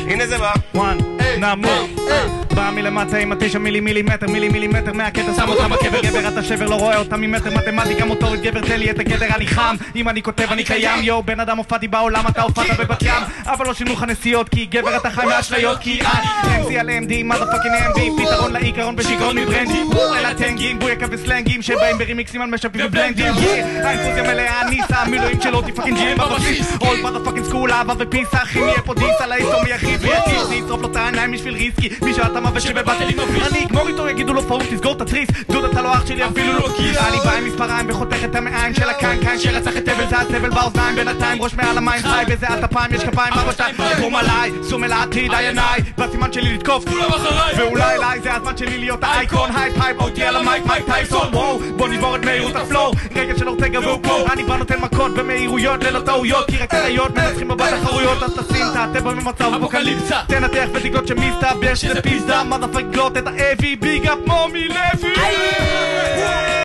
הנה זה בא. נמוך בא מלמטה עם 9 מילימטר מהקטע שם אותה בקבר. גבר אתה שבר לא רואה אותה ממטר מתמטיקה מוטורית. גבר תן לי את הגדר אני חם. אם אני כותב אני קיים. יו בן אדם הופעתי בעולם אתה הופעת בבת ים. אבל לא שינו לך נסיעות כי גבר אתה חי מהאשליות. כי אני MC על MD motherfucking MV. פתרון לעיקרון ושיגרון מברנדים. אלא טנגים בויקה וסלנגים שבאים ברימיקסים על משאפים ובלנדים. האינפוזיה מלאה ניסה מילואים שלא תפאקינג ג'ים בבסיס. אול motherfucking סקול אהבה ופיסה. אחי מי פה דיס על ההיסטור מי הכי ויטיס. נשרוף לו את העיניים בשביל ריסקי. מי שאתה מוות שבאתי לי נוביס. אני אגמור איתו יגידו לו פורום תסגור את התריס. דוד אתה לא אח שלי אפילו לא כיס. אני בא עם מספריים וחותך את המעיים של הקנקן שרצח את טבל זה הטבל באוזניים. בינתיים ראש מעל המים חי בזיעת אפיים יש כפיים אבותיים. קום עליי סום אל העתיד עיניי בסימן שלי לתקוף ואולי אליי זה הזמן שלי להיות האייקון. הייפ אותי על המייק מייק טייסון. וואו בוא נשבור את מהירות הפלואו. רגל של אורטגה והוא פה. אני כבר נותן מכות במהירויות ללא טעויות כי רק הראיות מנצחים בתחרויות. אז תשים את הטבע במצב אפוקליפסה. תנתח ותגלות שמסתבר שזה פיסדה motherfucking גלות את האבי ביג אפ מומי לוי.